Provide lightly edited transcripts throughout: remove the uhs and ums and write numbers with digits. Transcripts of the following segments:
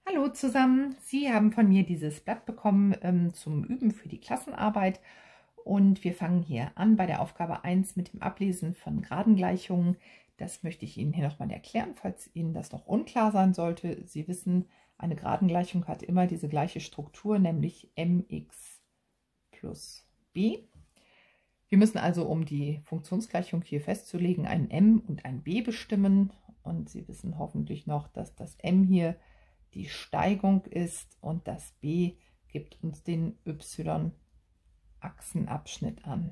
Hallo zusammen, Sie haben von mir dieses Blatt bekommen zum Üben für die Klassenarbeit und wir fangen hier an bei der Aufgabe 1 mit dem Ablesen von Geradengleichungen. Das möchte ich Ihnen hier nochmal erklären, falls Ihnen das noch unklar sein sollte. Sie wissen, eine Geradengleichung hat immer diese gleiche Struktur, nämlich mx plus b. Wir müssen also, um die Funktionsgleichung hier festzulegen, ein m und ein b bestimmen und Sie wissen hoffentlich noch, dass das m hier die Steigung ist und das b gibt uns den y-Achsenabschnitt an.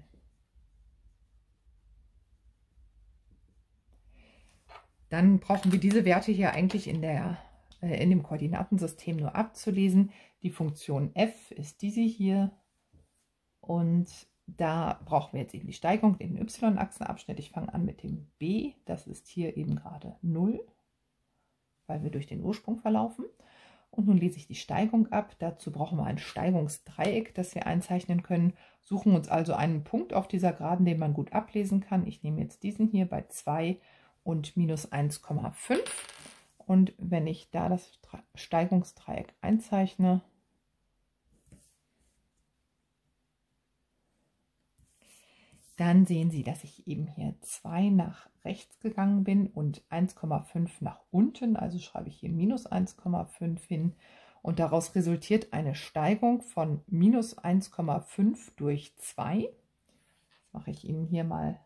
Dann brauchen wir diese Werte hier eigentlich in dem Koordinatensystem nur abzulesen. Die Funktion f ist diese hier und da brauchen wir jetzt eben die Steigung, den y-Achsenabschnitt. Ich fange an mit dem b, das ist hier eben gerade 0, weil wir durch den Ursprung verlaufen. Und nun lese ich die Steigung ab. Dazu brauchen wir ein Steigungsdreieck, das wir einzeichnen können. Suchen uns also einen Punkt auf dieser Geraden, den man gut ablesen kann. Ich nehme jetzt diesen hier bei 2 und minus 1,5. Und wenn ich da das Steigungsdreieck einzeichne, dann sehen Sie, dass ich eben hier 2 nach rechts gegangen bin und 1,5 nach unten. Also schreibe ich hier minus 1,5 hin. Und daraus resultiert eine Steigung von minus 1,5 durch 2. Das mache ich Ihnen hier mal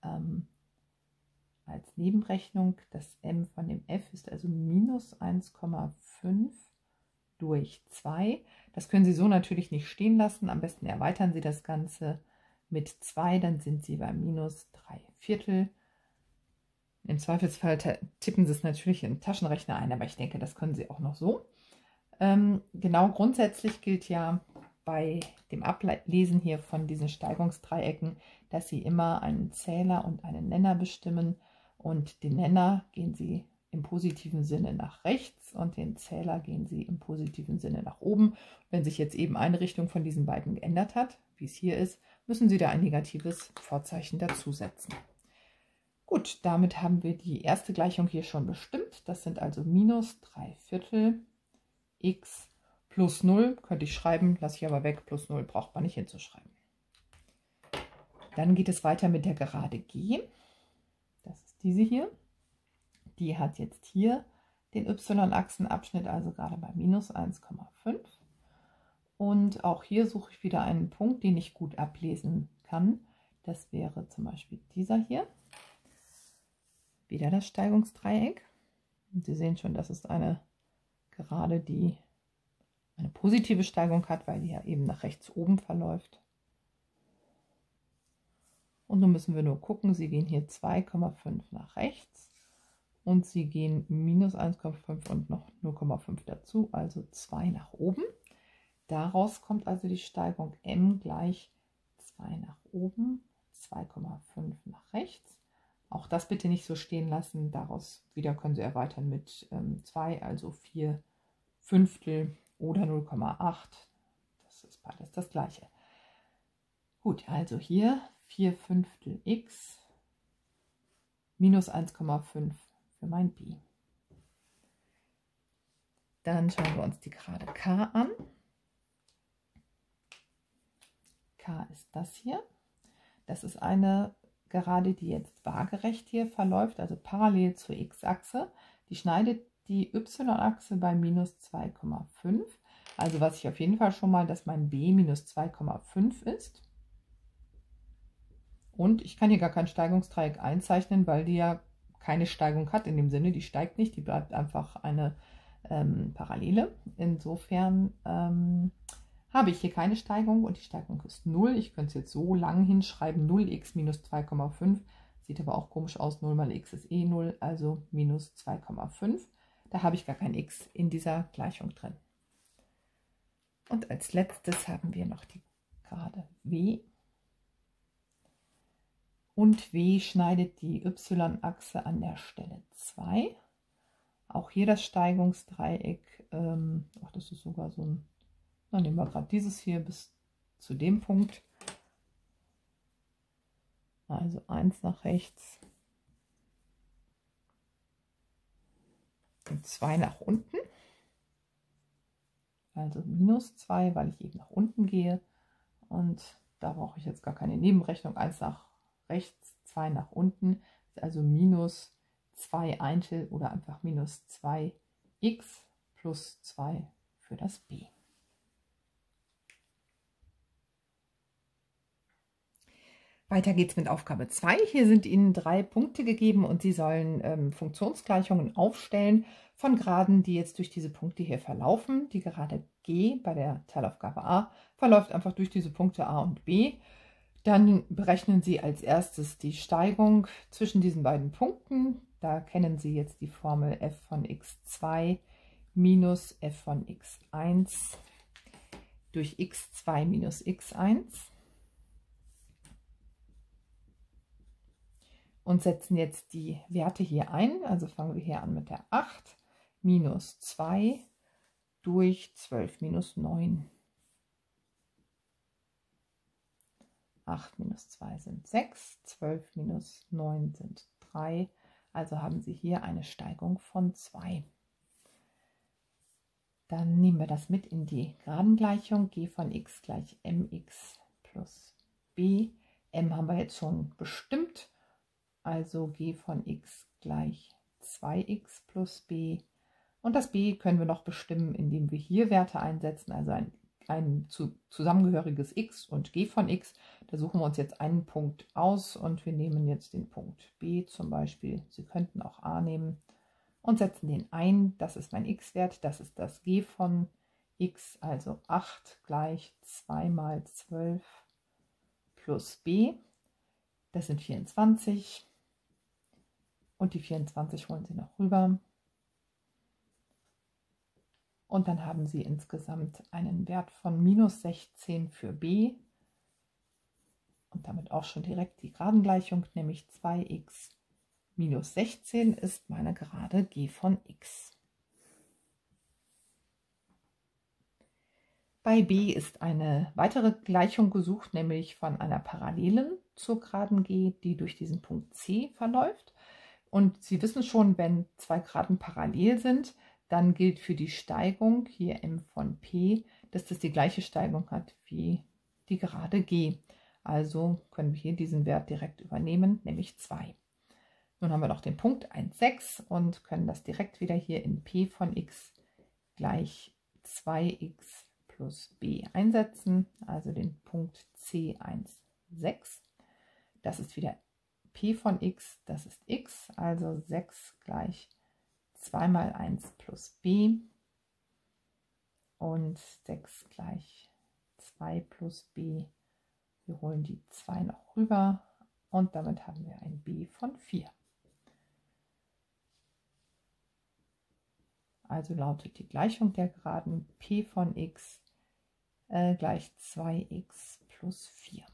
als Nebenrechnung. Das m von dem f ist also minus 1,5 durch 2. Das können Sie so natürlich nicht stehen lassen. Am besten erweitern Sie das Ganze mit 2, dann sind Sie bei minus 3/4. Im Zweifelsfall tippen Sie es natürlich in den Taschenrechner ein, aber ich denke, das können Sie auch noch so. Genau, grundsätzlich gilt ja bei dem Ablesen hier von diesen Steigungsdreiecken, dass Sie immer einen Zähler und einen Nenner bestimmen und den Nenner gehen Sie im positiven Sinne nach rechts und den Zähler gehen Sie im positiven Sinne nach oben. Wenn sich jetzt eben eine Richtung von diesen beiden geändert hat, wie es hier ist, müssen Sie da ein negatives Vorzeichen dazusetzen. Gut, damit haben wir die erste Gleichung hier schon bestimmt. Das sind also minus 3/4 x plus 0. Könnte ich schreiben, lasse ich aber weg. Plus 0 braucht man nicht hinzuschreiben. Dann geht es weiter mit der Gerade G. Das ist diese hier. Die hat jetzt hier den y-Achsenabschnitt, also gerade bei minus 1,5. Und auch hier suche ich wieder einen Punkt, den ich gut ablesen kann. Das wäre zum Beispiel dieser hier. Wieder das Steigungsdreieck. Und Sie sehen schon, das ist eine Gerade, die eine positive Steigung hat, weil die ja eben nach rechts oben verläuft. Und nun müssen wir nur gucken, Sie gehen hier 2,5 nach rechts und Sie gehen minus 1,5 und noch 0,5 dazu, also 2 nach oben. Daraus kommt also die Steigung m gleich 2 nach oben, 2,5 nach rechts. Auch das bitte nicht so stehen lassen. Daraus wieder können Sie erweitern mit 2, also 4/5 oder 0,8. Das ist beides das gleiche. Gut, also hier 4/5 x minus 1,5 für mein b. Dann schauen wir uns die Gerade K an. K ist das hier. Das ist eine Gerade, die jetzt waagerecht hier verläuft, also parallel zur x-Achse. Die schneidet die y-Achse bei minus 2,5. Also weiß ich auf jeden Fall schon mal, dass mein b minus 2,5 ist. Und ich kann hier gar kein Steigungsdreieck einzeichnen, weil die ja keine Steigung hat in dem Sinne. Die steigt nicht, die bleibt einfach eine Parallele. Insofern habe ich hier keine Steigung und die Steigung ist 0. Ich könnte es jetzt so lang hinschreiben, 0x minus 2,5. Sieht aber auch komisch aus, 0 mal x ist eh 0, also minus 2,5. Da habe ich gar kein x in dieser Gleichung drin. Und als letztes haben wir noch die Gerade W. Und W schneidet die y-Achse an der Stelle 2. Auch hier das Steigungsdreieck, ach, das ist sogar so ein, dann nehmen wir gerade dieses hier bis zu dem Punkt. Also 1 nach rechts und 2 nach unten. also minus 2, weil ich eben nach unten gehe. Und da brauche ich jetzt gar keine Nebenrechnung. 1 nach rechts, 2 nach unten, also minus 2 Eintel oder einfach minus 2x plus 2 für das b. Weiter geht's mit Aufgabe 2. Hier sind Ihnen 3 Punkte gegeben und Sie sollen Funktionsgleichungen aufstellen von Geraden, die jetzt durch diese Punkte hier verlaufen. Die Gerade G bei der Teilaufgabe A verläuft einfach durch diese Punkte A und B. Dann berechnen Sie als erstes die Steigung zwischen diesen beiden Punkten. Da kennen Sie jetzt die Formel f von x2 minus f von x1 durch x2 minus x1. Und setzen jetzt die Werte hier ein. Also fangen wir hier an mit der 8 minus 2 durch 12 minus 9. 8 minus 2 sind 6, 12 minus 9 sind 3. Also haben Sie hier eine Steigung von 2. Dann nehmen wir das mit in die Geradengleichung. G von x gleich mx plus b. M haben wir jetzt schon bestimmt. Also g von x gleich 2x plus b. Und das b können wir noch bestimmen, indem wir hier Werte einsetzen, also ein zusammengehöriges x und g von x. Da suchen wir uns jetzt einen Punkt aus und wir nehmen jetzt den Punkt b zum Beispiel. Sie könnten auch a nehmen und setzen den ein. Das ist mein x-Wert, das ist das g von x, also 8 gleich 2 mal 12 plus b. Das sind 24. Und die 24 holen Sie noch rüber. Und dann haben Sie insgesamt einen Wert von minus 16 für b. Und damit auch schon direkt die Geradengleichung, nämlich 2x minus 16 ist meine Gerade g von x. Bei b ist eine weitere Gleichung gesucht, nämlich von einer Parallelen zur Geraden g, die durch diesen Punkt C verläuft. Und Sie wissen schon, wenn zwei Geraden parallel sind, dann gilt für die Steigung, hier m von p, dass das die gleiche Steigung hat wie die Gerade g. Also können wir hier diesen Wert direkt übernehmen, nämlich 2. Nun haben wir noch den Punkt 1, 6 und können das direkt wieder hier in p von x gleich 2x plus b einsetzen, also den Punkt C1, 6. Das ist wieder p von x, das ist x, also 6 gleich 2 mal 1 plus b und 6 gleich 2 plus b. Wir holen die 2 noch rüber und damit haben wir ein b von 4. Also lautet die Gleichung der Geraden p von x gleich 2x plus 4.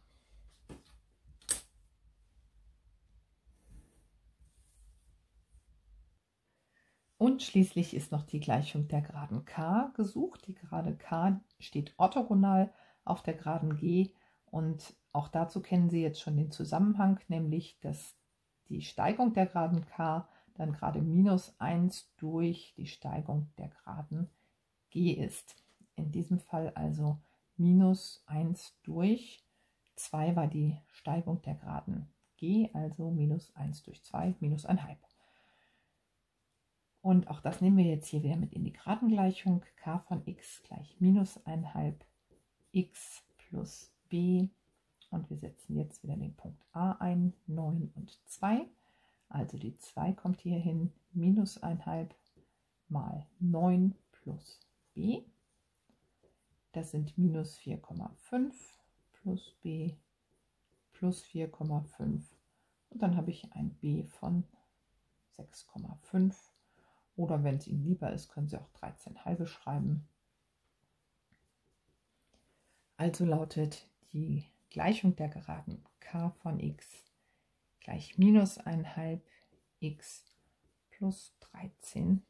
Und schließlich ist noch die Gleichung der Geraden k gesucht. Die Gerade k steht orthogonal auf der Geraden g und auch dazu kennen Sie jetzt schon den Zusammenhang, nämlich dass die Steigung der Geraden k dann gerade minus 1 durch die Steigung der Geraden g ist. In diesem Fall also minus 1 durch 2 war die Steigung der Geraden g, also minus 1 durch 2, minus 1/2. Und auch das nehmen wir jetzt hier wieder mit in die Geradengleichung. K von x gleich minus 1/2 x plus b. Und wir setzen jetzt wieder den Punkt A ein, 9 und 2. Also die 2 kommt hier hin, minus 1/2 mal 9 plus b. Das sind minus 4,5 plus b plus 4,5. Und dann habe ich ein b von 6,5. Oder wenn es Ihnen lieber ist, können Sie auch 13,5 schreiben. Also lautet die Gleichung der Geraden k von x gleich minus 1/2 x plus 13,5.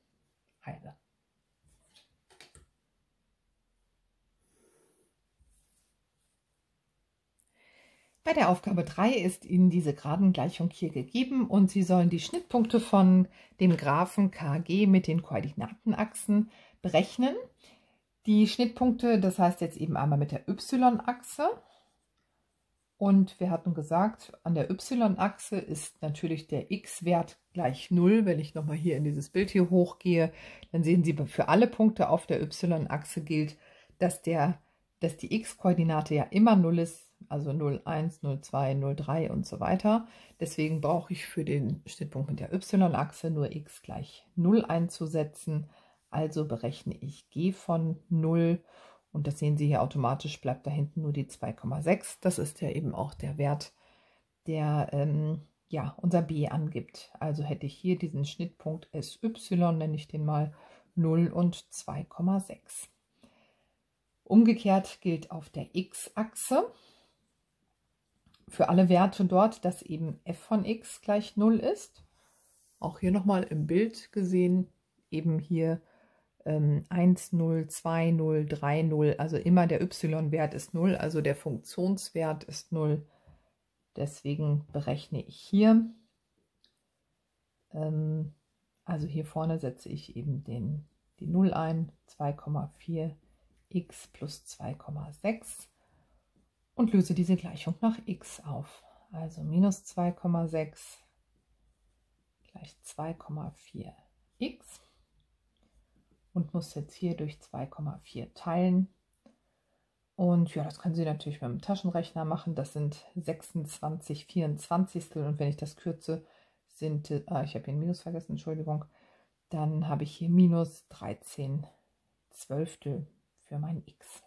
Bei der Aufgabe 3 ist Ihnen diese Geradengleichung hier gegeben und Sie sollen die Schnittpunkte von dem Graphen KG mit den Koordinatenachsen berechnen. Die Schnittpunkte, das heißt jetzt eben einmal mit der y-Achse. Und wir hatten gesagt, an der y-Achse ist natürlich der x-Wert gleich 0. Wenn ich nochmal hier in dieses Bild hier hochgehe, dann sehen Sie, für alle Punkte auf der y-Achse gilt, dass die x-Koordinate ja immer 0 ist, also 0, 1, 0, 2, 0, 3 und so weiter. Deswegen brauche ich für den Schnittpunkt mit der y-Achse nur x gleich 0 einzusetzen. Also berechne ich g von 0. Und das sehen Sie hier automatisch, bleibt da hinten nur die 2,6. Das ist ja eben auch der Wert, der ja, unser b angibt. Also hätte ich hier diesen Schnittpunkt SY, nenne ich den mal 0 und 2,6. Umgekehrt gilt auf der x-Achse für alle Werte dort, dass eben f von x gleich 0 ist. Auch hier nochmal im Bild gesehen, eben hier 1, 0, 2, 0, 3, 0, also immer der y-Wert ist 0, also der Funktionswert ist 0. Deswegen berechne ich hier, also hier vorne setze ich eben die 0 ein, 2,4 x plus 2,6 und löse diese Gleichung nach x auf. Also minus 2,6 gleich 2,4 x. Und muss jetzt hier durch 2,4 teilen. Und ja, das können Sie natürlich mit dem Taschenrechner machen. Das sind 26 24. Und wenn ich das kürze, sind, ich habe hier ein Minus vergessen, Entschuldigung, dann habe ich hier minus 13 Zwölftel für mein x.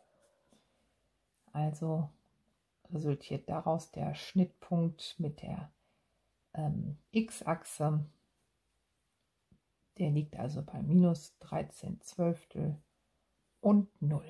Also resultiert daraus der Schnittpunkt mit der x-Achse. Der liegt also bei minus 13 Zwölftel und 0.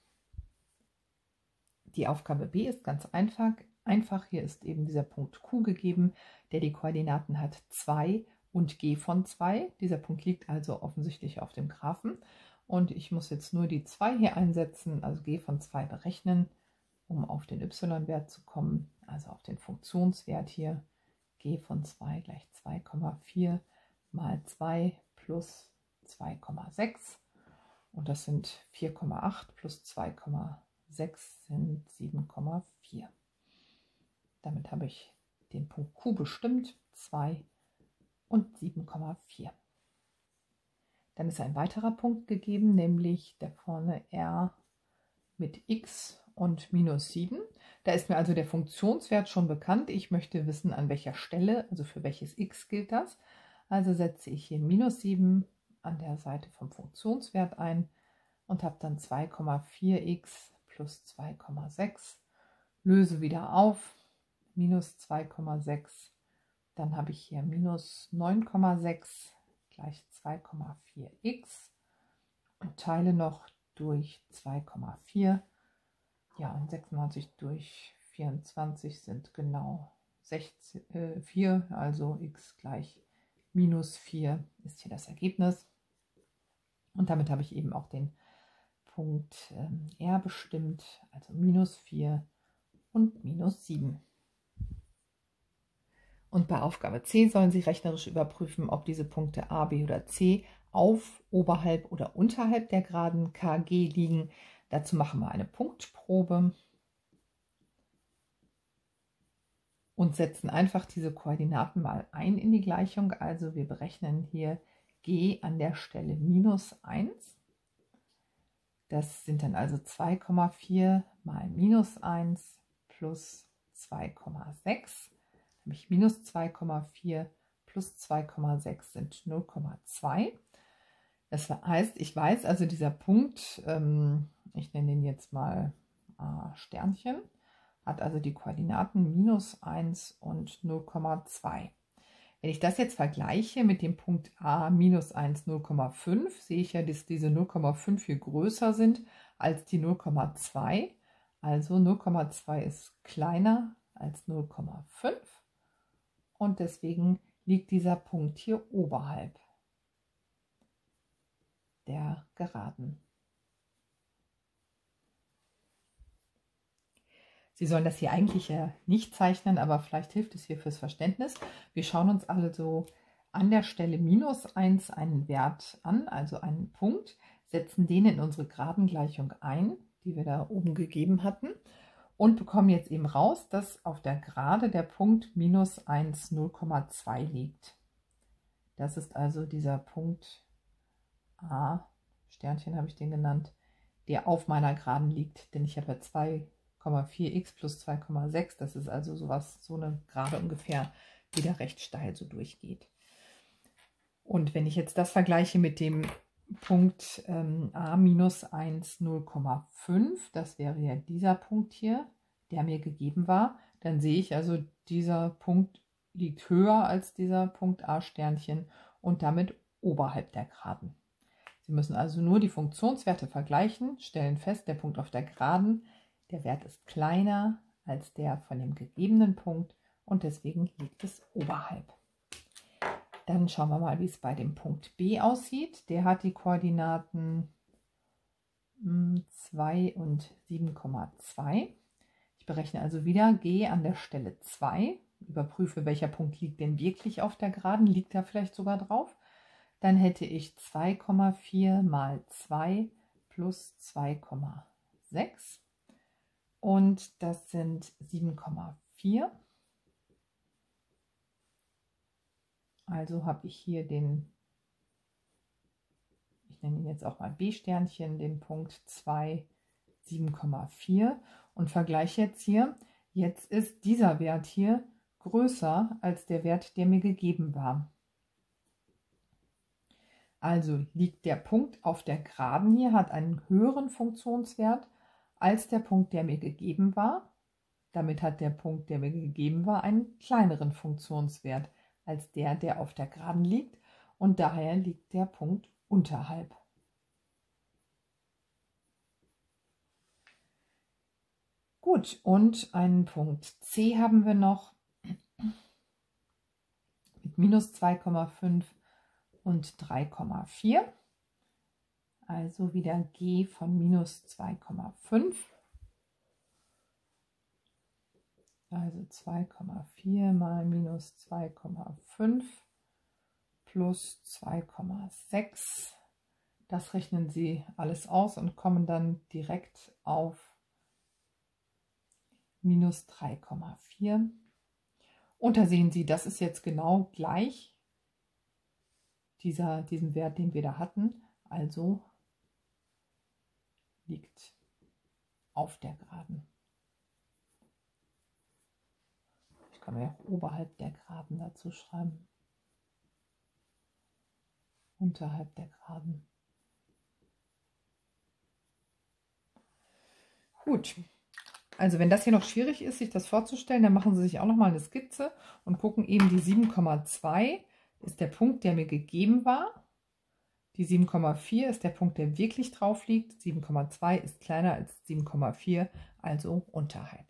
Die Aufgabe B ist ganz einfach. Hier ist eben dieser Punkt Q gegeben, der die Koordinaten hat 2 und g von 2. Dieser Punkt liegt also offensichtlich auf dem Graphen. Und ich muss jetzt nur die 2 hier einsetzen, also g von 2 berechnen, um auf den y-Wert zu kommen, also auf den Funktionswert hier. G von 2 gleich 2,4 mal 2 plus 2,6 und das sind 4,8 plus 2,6 sind 7,4. Damit habe ich den Punkt Q bestimmt, 2 und 7,4. Dann ist ein weiterer Punkt gegeben, nämlich da vorne R mit x und minus 7. Da ist mir also der Funktionswert schon bekannt. Ich möchte wissen, an welcher Stelle, also für welches x gilt das. Also setze ich hier minus 7 an der Seite vom Funktionswert ein und habe dann 2,4x plus 2,6. Löse wieder auf, minus 2,6. Dann habe ich hier minus 9,6 gleich 2,4x und teile noch durch 2,4. Ja, und 96 durch 24 sind genau 4, also x gleich minus 4 ist hier das Ergebnis. Und damit habe ich eben auch den Punkt R bestimmt, also minus 4 und minus 7. Und bei Aufgabe C sollen Sie rechnerisch überprüfen, ob diese Punkte A, B oder C auf, oberhalb oder unterhalb der Geraden KG liegen. Dazu machen wir eine Punktprobe und setzen einfach diese Koordinaten mal ein in die Gleichung. Also wir berechnen hier G an der Stelle minus 1. Das sind dann also 2,4 mal minus 1 plus 2,6. Habe ich minus 2,4 plus 2,6 sind 0,2. Das heißt, ich weiß also, dieser Punkt, ich nenne den jetzt mal Sternchen, hat also die Koordinaten minus 1 und 0,2. Wenn ich das jetzt vergleiche mit dem Punkt A minus 1, 0,5, sehe ich ja, dass diese 0,5 hier größer sind als die 0,2. Also 0,2 ist kleiner als 0,5 und deswegen liegt dieser Punkt hier oberhalb der Geraden. Sie sollen das hier eigentlich ja nicht zeichnen, aber vielleicht hilft es hier fürs Verständnis. Wir schauen uns also an der Stelle minus 1 einen Wert an, also einen Punkt, setzen den in unsere Gradengleichung ein, die wir da oben gegeben hatten, und bekommen jetzt eben raus, dass auf der Gerade der Punkt minus 1, 0,2 liegt. Das ist also dieser Punkt A, Sternchen habe ich den genannt, der auf meiner Geraden liegt, denn ich habe ja 2,4x plus 2,6, das ist also sowas, so eine Gerade ungefähr, die da recht steil so durchgeht. Und wenn ich jetzt das vergleiche mit dem Punkt a minus 1, 0,5, das wäre ja dieser Punkt hier, der mir gegeben war, dann sehe ich also, dieser Punkt liegt höher als dieser Punkt a Sternchen und damit oberhalb der Geraden. Sie müssen also nur die Funktionswerte vergleichen, stellen fest, der Punkt auf der Geraden, der Wert ist kleiner als der von dem gegebenen Punkt und deswegen liegt es oberhalb. Dann schauen wir mal, wie es bei dem Punkt B aussieht. Der hat die Koordinaten 2 und 7,2. Ich berechne also wieder G an der Stelle 2. Überprüfe, welcher Punkt liegt denn wirklich auf der Geraden. Liegt da vielleicht sogar drauf? Dann hätte ich 2,4 mal 2 plus 2,6. Und das sind 7,4. Also habe ich hier den, ich nenne ihn jetzt auch mal B-Sternchen, den Punkt 2, 7,4 und vergleiche jetzt hier. Jetzt ist dieser Wert hier größer als der Wert, der mir gegeben war. Also liegt der Punkt auf der Geraden hier, hat einen höheren Funktionswert als der Punkt, der mir gegeben war. Damit hat der Punkt, der mir gegeben war, einen kleineren Funktionswert als der, der auf der Geraden liegt, und daher liegt der Punkt unterhalb. Gut, und einen Punkt C haben wir noch mit minus 2,5 und 3,4. Also wieder G von minus 2,5. Also 2,4 mal minus 2,5 plus 2,6. Das rechnen Sie alles aus und kommen dann direkt auf minus 3,4. Und da sehen Sie, das ist jetzt genau gleich diesem Wert, den wir da hatten. Also liegt auf der Geraden. Ich kann mir auch oberhalb der Geraden dazu schreiben. Unterhalb der Geraden. Gut. Also wenn das hier noch schwierig ist, sich das vorzustellen, dann machen Sie sich auch noch mal eine Skizze und gucken eben, die 7,2 ist der Punkt, der mir gegeben war. Die 7,4 ist der Punkt, der wirklich drauf liegt. 7,2 ist kleiner als 7,4, also unterhalb.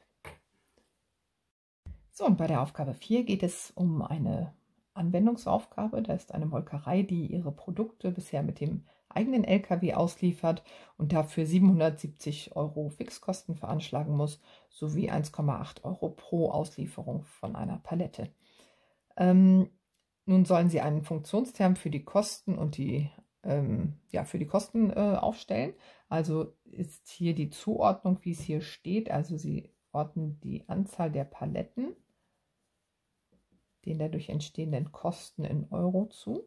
So, und bei der Aufgabe 4 geht es um eine Anwendungsaufgabe. Da ist eine Molkerei, die ihre Produkte bisher mit dem eigenen LKW ausliefert und dafür 770 € Fixkosten veranschlagen muss, sowie 1,8 € pro Auslieferung von einer Palette. Nun sollen sie einen Funktionsterm für die Kosten und aufstellen. Also ist hier die Zuordnung, wie es hier steht. Also sie ordnen die Anzahl der Paletten den dadurch entstehenden Kosten in Euro zu.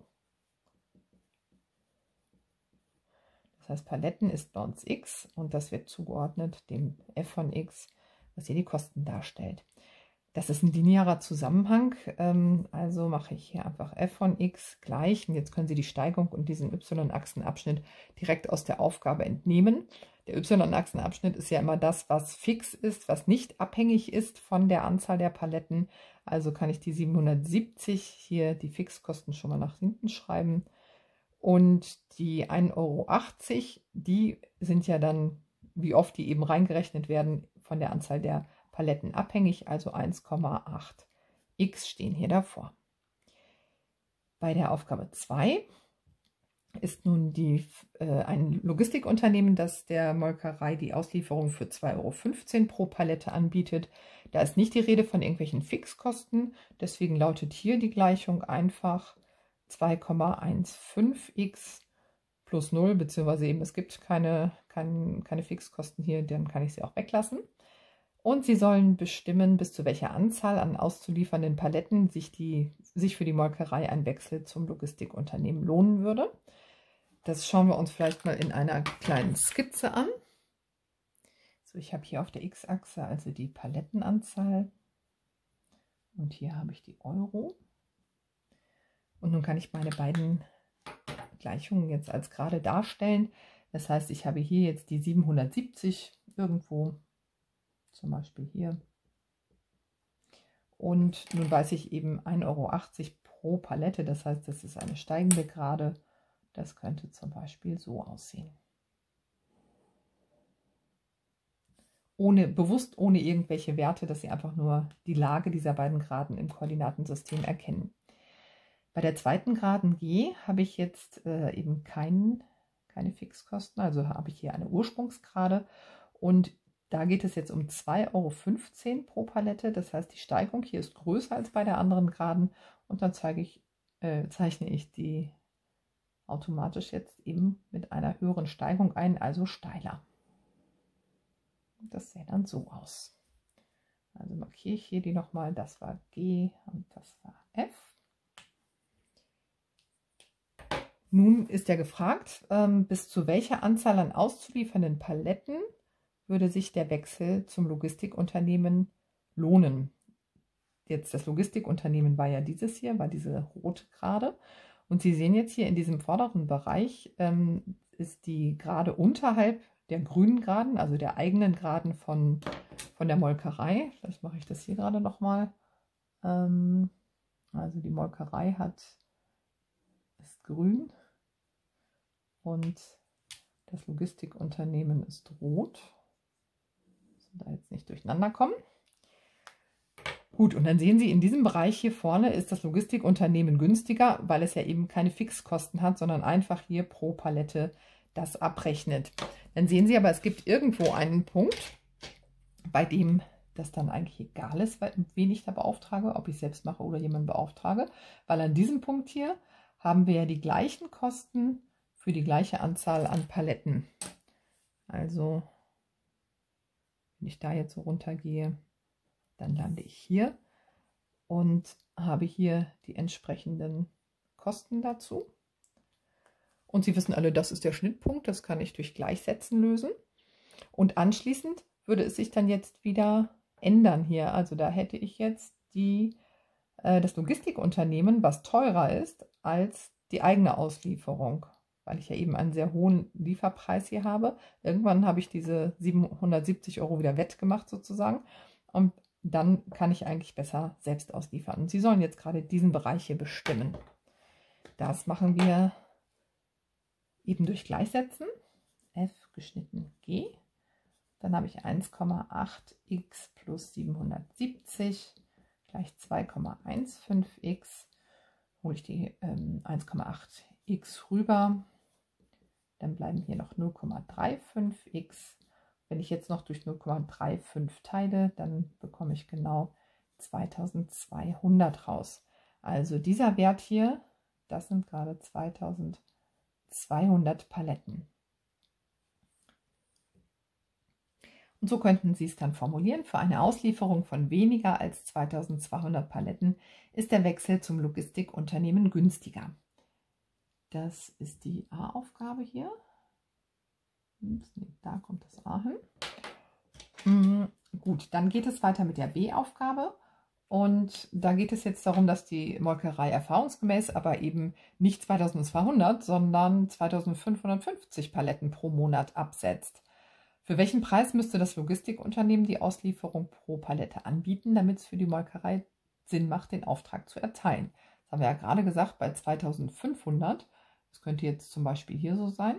Das heißt, Paletten ist bei uns x und das wird zugeordnet dem f von x, was hier die Kosten darstellt. Das ist ein linearer Zusammenhang, also mache ich hier einfach f von x gleich, und jetzt können Sie die Steigung und diesen y-Achsenabschnitt direkt aus der Aufgabe entnehmen. Der y-Achsenabschnitt ist ja immer das, was fix ist, was nicht abhängig ist von der Anzahl der Paletten. Also kann ich die 770 hier, die Fixkosten, schon mal nach hinten schreiben. Und die 1,80 €, die sind ja dann, wie oft die eben reingerechnet werden, von der Anzahl der Paletten abhängig, also 1,8 x stehen hier davor. Bei der Aufgabe 2 ist nun ein Logistikunternehmen, das der Molkerei die Auslieferung für 2,15 € pro Palette anbietet. Da ist nicht die Rede von irgendwelchen Fixkosten, deswegen lautet hier die Gleichung einfach 2,15x plus 0, beziehungsweise eben es gibt keine Fixkosten hier, dann kann ich sie auch weglassen. Und Sie sollen bestimmen, bis zu welcher Anzahl an auszuliefernden Paletten sich für die Molkerei ein Wechsel zum Logistikunternehmen lohnen würde. Das schauen wir uns vielleicht mal in einer kleinen Skizze an. So, ich habe hier auf der X-Achse also die Palettenanzahl und hier habe ich die Euro. Und nun kann ich meine beiden Gleichungen jetzt als gerade darstellen. Das heißt, ich habe hier jetzt die 770 irgendwo, zum Beispiel hier. Und nun weiß ich eben 1,80 Euro pro Palette. Das heißt, das ist eine steigende Gerade. Das könnte zum Beispiel so aussehen. Bewusst ohne irgendwelche Werte, dass Sie einfach nur die Lage dieser beiden Geraden im Koordinatensystem erkennen. Bei der zweiten Geraden G habe ich jetzt eben keine Fixkosten, also habe ich hier eine Ursprungsgerade und da geht es jetzt um 2,15 Euro pro Palette. Das heißt, die Steigerung hier ist größer als bei der anderen Geraden und dann zeichne ich die automatisch jetzt eben mit einer höheren Steigung ein, also steiler. Das sähe dann so aus. Also markiere ich hier die nochmal, das war G und das war F. Nun ist ja gefragt, bis zu welcher Anzahl an auszuliefernden Paletten würde sich der Wechsel zum Logistikunternehmen lohnen. Jetzt das Logistikunternehmen war ja dieses hier, war diese rote Gerade. Und Sie sehen jetzt hier in diesem vorderen Bereich ist die Gerade unterhalb der grünen Geraden, also der eigenen Geraden von der Molkerei. Vielleicht mache ich das hier gerade nochmal. Also die Molkerei ist grün und das Logistikunternehmen ist rot. Da jetzt nicht durcheinander kommen. Gut, und dann sehen Sie, in diesem Bereich hier vorne ist das Logistikunternehmen günstiger, weil es ja eben keine Fixkosten hat, sondern einfach hier pro Palette das abrechnet. Dann sehen Sie aber, es gibt irgendwo einen Punkt, bei dem das dann eigentlich egal ist, wen ich da beauftrage, ob ich selbst mache oder jemanden beauftrage, weil an diesem Punkt hier haben wir ja die gleichen Kosten für die gleiche Anzahl an Paletten. Also wenn ich da jetzt so runtergehe, dann lande ich hier und habe hier die entsprechenden Kosten dazu. Und Sie wissen alle, das ist der Schnittpunkt, das kann ich durch Gleichsetzen lösen. Und anschließend würde es sich dann jetzt wieder ändern hier. Also da hätte ich jetzt das Logistikunternehmen, was teurer ist als die eigene Auslieferung, weil ich ja eben einen sehr hohen Lieferpreis hier habe. Irgendwann habe ich diese 770 Euro wieder wettgemacht sozusagen und dann kann ich eigentlich besser selbst ausliefern. Und Sie sollen jetzt gerade diesen Bereich hier bestimmen. Das machen wir eben durch Gleichsetzen. F geschnitten G. Dann habe ich 1,8x plus 770 gleich 2,15x. Hole ich die 1,8x rüber. Dann bleiben hier noch 0,35x. Wenn ich jetzt noch durch 0,35 teile, dann bekomme ich genau 2200 raus. Also dieser Wert hier, das sind gerade 2200 Paletten. Und so könnten Sie es dann formulieren. Für eine Auslieferung von weniger als 2200 Paletten ist der Wechsel zum Logistikunternehmen günstiger. Das ist die A-Aufgabe hier. Da kommt das A hin. Gut, dann geht es weiter mit der B-Aufgabe. Und da geht es jetzt darum, dass die Molkerei erfahrungsgemäß aber eben nicht 2200, sondern 2550 Paletten pro Monat absetzt. Für welchen Preis müsste das Logistikunternehmen die Auslieferung pro Palette anbieten, damit es für die Molkerei Sinn macht, den Auftrag zu erteilen? Das haben wir ja gerade gesagt, bei 2500, das könnte jetzt zum Beispiel hier so sein,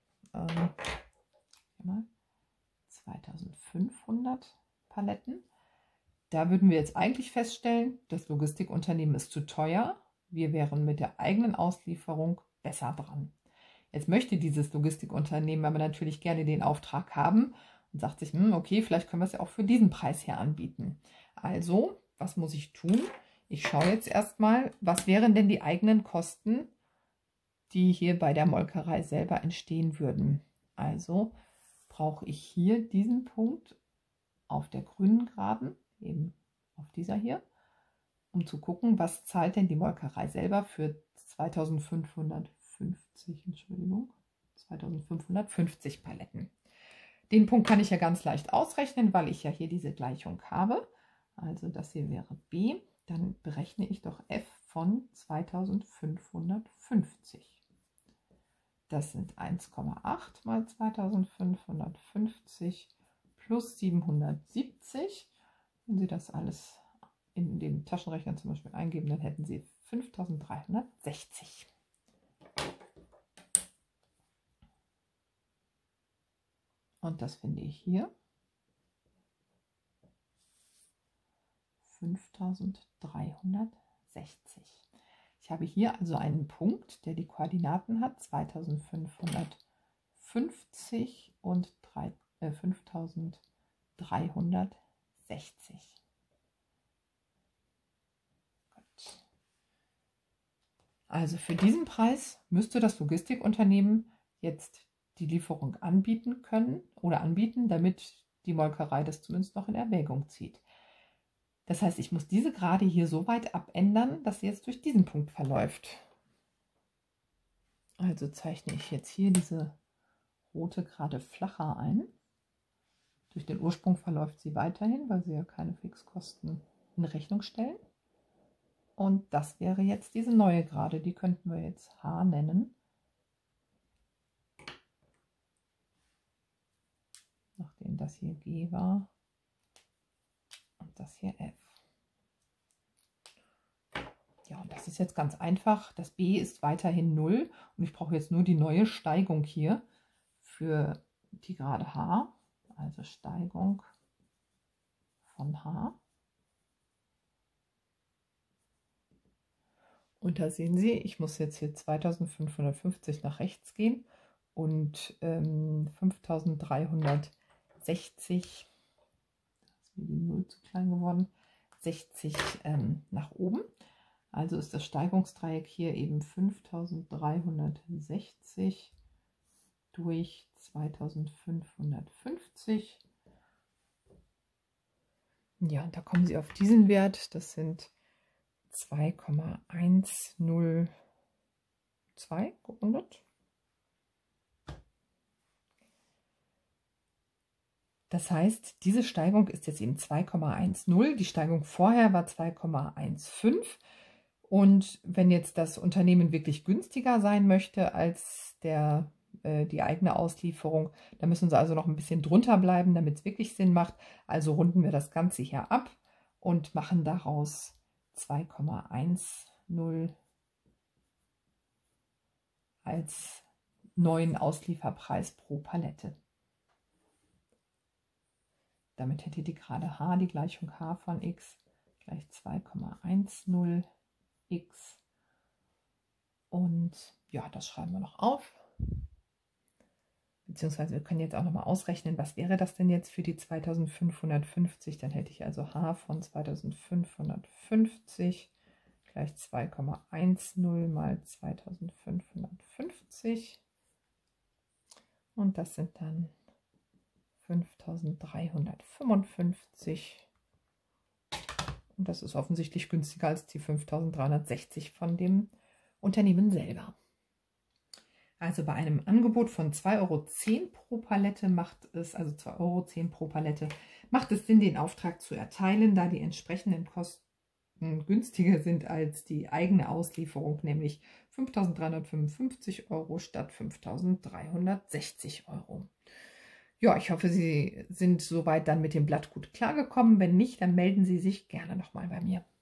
2500 Paletten. Da würden wir jetzt eigentlich feststellen, das Logistikunternehmen ist zu teuer. Wir wären mit der eigenen Auslieferung besser dran. Jetzt möchte dieses Logistikunternehmen aber natürlich gerne den Auftrag haben und sagt sich, okay, vielleicht können wir es ja auch für diesen Preis hier anbieten. Also, was muss ich tun? Ich schaue jetzt erstmal, was wären denn die eigenen Kosten, die hier bei der Molkerei selber entstehen würden. Also brauche ich hier diesen Punkt auf der grünen Geraden, eben auf dieser hier, um zu gucken, was zahlt denn die Molkerei selber für 2550 Paletten. Den Punkt kann ich ja ganz leicht ausrechnen, weil ich ja hier diese Gleichung habe. Also das hier wäre B. Dann berechne ich doch F von 2550. Das sind 1,8 mal 2550 plus 770. Wenn Sie das alles in den Taschenrechner zum Beispiel eingeben, dann hätten Sie 5360. Und das finde ich hier. 5360. Ich habe hier also einen Punkt, der die Koordinaten hat, 2550 und 5360. Gut. Also für diesen Preis müsste das Logistikunternehmen jetzt die Lieferung anbieten können oder anbieten, damit die Molkerei das zumindest noch in Erwägung zieht. Das heißt, ich muss diese Gerade hier so weit abändern, dass sie jetzt durch diesen Punkt verläuft. Also zeichne ich jetzt hier diese rote Gerade flacher ein. Durch den Ursprung verläuft sie weiterhin, weil sie ja keine Fixkosten in Rechnung stellen. Und das wäre jetzt diese neue Gerade, die könnten wir jetzt H nennen. Nachdem das hier G war. Und das hier F. Ja, und das ist jetzt ganz einfach. Das B ist weiterhin 0 und ich brauche jetzt nur die neue Steigung hier für die Gerade H. Also Steigung von H. Und da sehen Sie, ich muss jetzt hier 2550 nach rechts gehen und 5360, ist mir die 0 zu klein geworden, 60 nach oben. Also ist das Steigungsdreieck hier eben 5360 durch 2550. Ja, und da kommen Sie auf diesen Wert. Das sind 2,102 gerundet. Das heißt, diese Steigung ist jetzt eben 2,10. Die Steigung vorher war 2,15. Und wenn jetzt das Unternehmen wirklich günstiger sein möchte als die eigene Auslieferung, dann müssen sie also noch ein bisschen drunter bleiben, damit es wirklich Sinn macht. Also runden wir das Ganze hier ab und machen daraus 2,10 als neuen Auslieferpreis pro Palette. Damit hätte die Gerade H, die Gleichung H von x gleich 2,10 x. Und ja, das schreiben wir noch auf. Beziehungsweise wir können jetzt auch noch mal ausrechnen, was wäre das denn jetzt für die 2550. Dann hätte ich also H von 2550 gleich 2,10 mal 2550. Und das sind dann 5355. Und das ist offensichtlich günstiger als die 5360 von dem Unternehmen selber. Also bei einem Angebot von 2,10 € pro Palette macht es, also 2,10 € pro Palette, macht es Sinn, den Auftrag zu erteilen, da die entsprechenden Kosten günstiger sind als die eigene Auslieferung, nämlich 5.355 € statt 5.360 €. Ja, ich hoffe, Sie sind soweit dann mit dem Blatt gut klargekommen. Wenn nicht, dann melden Sie sich gerne nochmal bei mir.